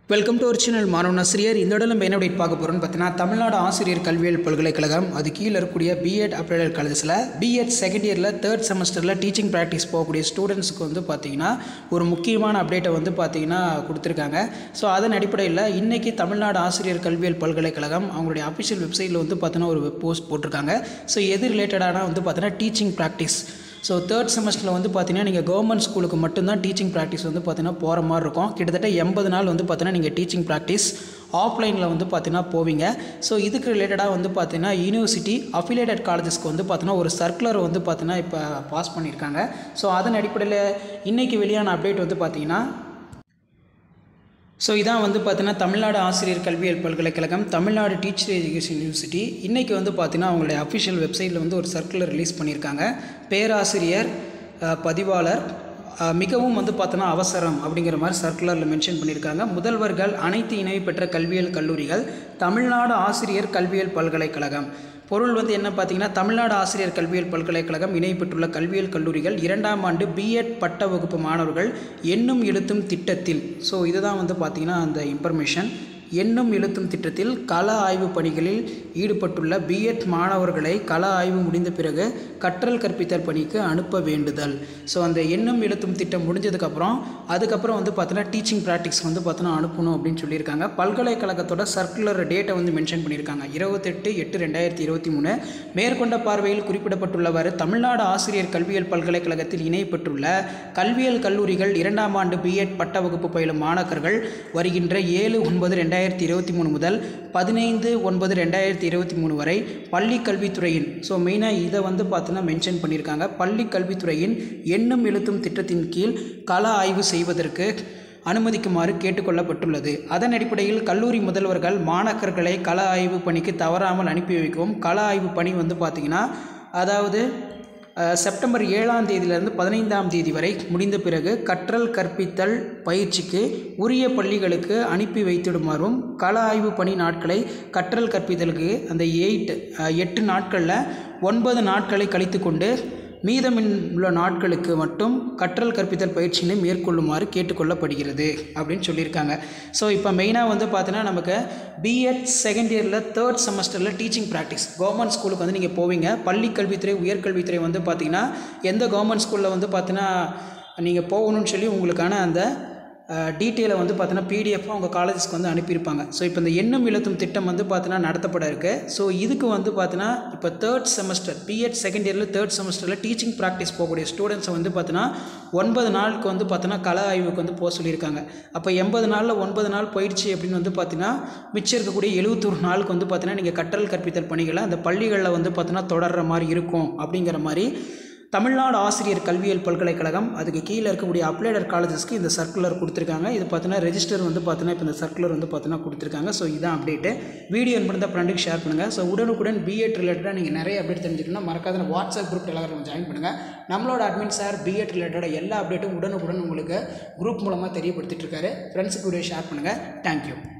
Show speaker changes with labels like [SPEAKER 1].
[SPEAKER 1] Welcome to our channel மாணவன் ஆசிரியர். இந்த இடம் நம்ம என்ன அப்டேட் பார்க்க போகிறோம்னு பார்த்தீங்கன்னா, தமிழ்நாடு ஆசிரியர் கல்வியியல் பல்கலைக்கழகம் அது கீழே இருக்கக்கூடிய பிஎட் அப்ளைடட் காலேஜஸில் பிஎட் செகண்ட் இயரில் தேர்ட் செமஸ்டரில் டீச்சிங் ப்ராக்டிஸ் போகக்கூடிய ஸ்டூடெண்ட்ஸுக்கு வந்து பார்த்திங்கன்னா ஒரு முக்கியமான அப்டேட்டை வந்து பார்த்திங்கன்னா கொடுத்துருக்காங்க. ஸோ அதன் அடிப்படையில் இன்றைக்கி தமிழ்நாடு ஆசிரியர் கல்வியியல் பல்கலைக்கழகம் அவங்களுடைய அஃபிஷியல் வெப்சைட்டில் வந்து பார்த்தீங்கன்னா ஒரு போஸ்ட் போட்டிருக்காங்க. ஸோ எது ரிலேட்டடான வந்து பார்த்தீங்கன்னா டீச்சிங் ப்ராக்டிஸ். ஸோ தேர்ட் செமஸ்டரில் வந்து பார்த்தீங்கன்னா நீங்கள் கவர்மெண்ட் ஸ்கூலுக்கு மட்டும்தான் டீச்சிங் ப்ராக்டிஸ் வந்து பார்த்தீங்கன்னா போகிற மாதிரி இருக்கும். கிட்டத்தட்ட 80 நாள் வந்து பார்த்தீங்கன்னா நீங்கள் டீச்சிங் ப்ராக்டிஸ் ஆஃப்லைனில் வந்து பார்த்தீங்கன்னா போவீங்க. ஸோ இதுக்கு ரிலேட்டடாக வந்து பார்த்தீங்கன்னா யூனிவர்சிட்டி அஃபிலியேட்டட் காலேஜஸ்க்கு வந்து பார்த்தீங்கன்னா ஒரு சர்க்குலர் வந்து பார்த்தீங்கன்னா இப்போ பாஸ் பண்ணியிருக்காங்க. ஸோ அதன் அடிப்படையில் இன்றைக்கி வெளியான அப்டேட் வந்து பார்த்தீங்கன்னா இதான் வந்து பார்த்தீங்கன்னா தமிழ்நாடு ஆசிரியர் கல்வியியல் பல்கலைக்கழகம் தமிழ்நாடு டீச்சர் எஜுகேஷன் யூனிவர்சிட்டி இன்றைக்கி வந்து பார்த்தீங்கன்னா அவங்களுடைய அஃபிஷியல் வெப்சைட்டில் வந்து ஒரு சர்க்குலர் ரிலீஸ் பண்ணியிருக்காங்க. பேராசிரியர் பதிவாளர் மிகவும் வந்து பார்த்தோன்னா அவசரம் அப்படிங்கிற மாதிரி சர்க்குலரில் மென்ஷன் பண்ணியிருக்காங்க. முதல்வர்கள் அனைத்து இணைவு பெற்ற கல்வியியல் கல்லூரிகள் தமிழ்நாடு ஆசிரியர் கல்வியியல் பல்கலைக்கழகம். பொருள் வந்து என்ன பார்த்தீங்கன்னா, தமிழ்நாடு ஆசிரியர் கல்வியியல் பல்கலைக்கழகம் இணை பெற்றுள்ள கல்வியியல் கல்லூரிகள் 2ஆம் ஆண்டு பிஎட் பட்ட வகுப்பு மாணவர்கள் எண்ணும் எழுத்தும் திட்டத்தில். ஸோ இதுதான் வந்து பார்த்திங்கன்னா அந்த இன்ஃபர்மேஷன். எண்ணும் எழுத்தும் திட்டத்தில் கள ஆய்வு பணிகளில் ஈடுபட்டுள்ள பிஎட் மாணவர்களை கள ஆய்வு முடிந்த பிறகு கற்றல் கற்பித்தல் பணிக்கு அனுப்ப வேண்டுதல். ஸோ அந்த எண்ணும் எழுத்தும் திட்டம் முடிஞ்சதுக்கப்புறம் அதுக்கப்புறம் வந்து பார்த்தீங்கன்னா டீச்சிங் ப்ராக்டிஸ் வந்து பார்த்தீங்கன்னா அனுப்பணும் அப்படின்னு சொல்லியிருக்காங்க. பல்கலைக்கழகத்தோட சர்க்குலர் டேட்டை வந்து மென்ஷன் பண்ணியிருக்காங்க 28/8/2023. மேற்கொண்ட பார்வையில் குறிப்பிடப்பட்டுள்ளவாறு தமிழ்நாடு ஆசிரியர் கல்வியியல் பல்கலைக்கழகத்தில் இணை பெற்றுள்ள கல்வியியல் கல்லூரிகள் 2ஆம் ஆண்டு பிஎட் பட்ட வகுப்பு பயிலும் மாணாக்கர்கள் வருகின்ற 7/9/2023 முதல் 15/9/2023 வரை பள்ளி கல்வித்துறையின் மெயினாக இதை வந்து பார்த்தீங்கன்னா மென்ஷன் பண்ணியிருக்காங்க. பள்ளி கல்வித்துறையின் எண்ணும் எழுத்தும் திட்டத்தின் கீழ் கள ஆய்வு செய்வதற்கு அனுமதிக்குமாறு கேட்டுக்கொள்ளப்பட்டுள்ளது. அதன் அடிப்படையில் கல்லூரி முதல்வர்கள் மாணாக்கர்களை கள ஆய்வு பணிக்கு தவறாமல் அனுப்பி வைக்கவும். கள ஆய்வு பணி வந்து பார்த்திங்கன்னா அதாவது செப்டம்பர் 7ஆம் தேதியிலிருந்து 15ஆம் தேதி வரை முடிந்த பிறகு கற்றல் கற்பித்தல் பயிற்சிக்கு உரிய பள்ளிகளுக்கு அனுப்பி வைத்திடுமாறும் கள ஆய்வு பணி நாட்களை கற்றல் கற்பித்தலுக்கு அந்த 8 நாட்களில் 9 நாட்களை கழித்து கொண்டு மீதமுள்ள நாட்களுக்கு மட்டும் கற்றல் கற்பித்தல் பயிற்சியினை மேற்கொள்ளுமாறு கேட்டுக்கொள்ளப்படுகிறது அப்படின்னு சொல்லியிருக்காங்க. ஸோ இப்போ மெயினாக வந்து பார்த்தீங்கன்னா நமக்கு பிஎட் செகண்ட் இயரில் தேர்ட் செமஸ்டரில் டீச்சிங் ப்ராக்டிஸ் கவர்மெண்ட் ஸ்கூலுக்கு வந்து நீங்கள் போவீங்க. பள்ளி கல்வித்துறை உயர்கல்வித்துறை வந்து பார்த்திங்கன்னா எந்த கவர்மெண்ட் ஸ்கூலில் வந்து பார்த்தீங்கன்னா நீங்கள் போகணும்னு சொல்லி உங்களுக்கான அந்த டீட்டெயிலை வந்து பார்த்தீங்கன்னா பிடிஎஃபாக உங்கள் காலேஜஸ்க்கு வந்து அனுப்பியிருப்பாங்க. ஸோ இப்போ இந்த எண்ணும் எழுத்தும் திட்டம் வந்து பார்த்தீங்கன்னா நடத்தப்பட இருக்குது. ஸோ இதுக்கு வந்து பார்த்தீங்கன்னா இப்போ தேர்ட் செமஸ்டர் பிஎட் செகண்ட் இயரில் தேர்ட் செமஸ்டரில் டீச்சிங் ப்ராக்டிஸ் போகக்கூடிய ஸ்டூடெண்ட்ஸை வந்து பார்த்தீங்கன்னா 9 நாளுக்கு வந்து பார்த்தீங்கன்னா கள ஆய்வுக்கு வந்து போக சொல்லியிருக்காங்க. அப்போ 80 நாளில் 9 நாள் போயிடுச்சு அப்படின்னு வந்து பார்த்தீங்கன்னா மிச்சம் இருக்கக்கூடிய 71 நாளுக்கு வந்து பார்த்தீங்கன்னா நீங்கள் கற்றல் கற்பித்தல் பணிகளை அந்த பள்ளிகளில் வந்து பார்த்தீங்கன்னா தொடர்கிற மாதிரி இருக்கும் அப்படிங்கிற மாதிரி தமிழ்நாடு ஆசிரியர் கல்வியியல் பல்கலைக்கழகம் அதுக்கு கீழே இருக்கக்கூடிய அப்ளைடட் காலேஜஸ்க்கு இந்த சர்க்குலர் கொடுத்துருக்காங்க. இது பார்த்தீங்கன்னா ரெஜிஸ்டர் வந்து பார்த்தீங்கன்னா இப்போ இந்த சர்க்குலர் வந்து பார்த்தீங்கன்னா கொடுத்துருக்காங்க. ஸோ இதான் அப்டேட்டு. வீடியோ என்பதை ஃப்ரெண்டுக்கு ஷேர் பண்ணுங்கள். ஸோ உடனுக்குடன் பிஎட் ரிலேட்டடாக நீங்கள் நிறைய அப்டேட் தெரிஞ்சுக்கணும்னா மறக்காத வாட்ஸ்அப் குரூப் டெலகிராம் ஜாயின் பண்ணுங்கள். நம்மளோட அட்மின் சார் பிஎட் ரிலேட்டடாக எல்லா அப்டேட்டும் உடனுக்குடன் உங்களுக்கு குரூப் மூலமாக தெரியப்படுத்திட்டு இருக்காரு. ஃப்ரெண்ட்ஸுக்கு வீடியோ ஷேர் பண்ணுங்கள். தேங்க்யூ.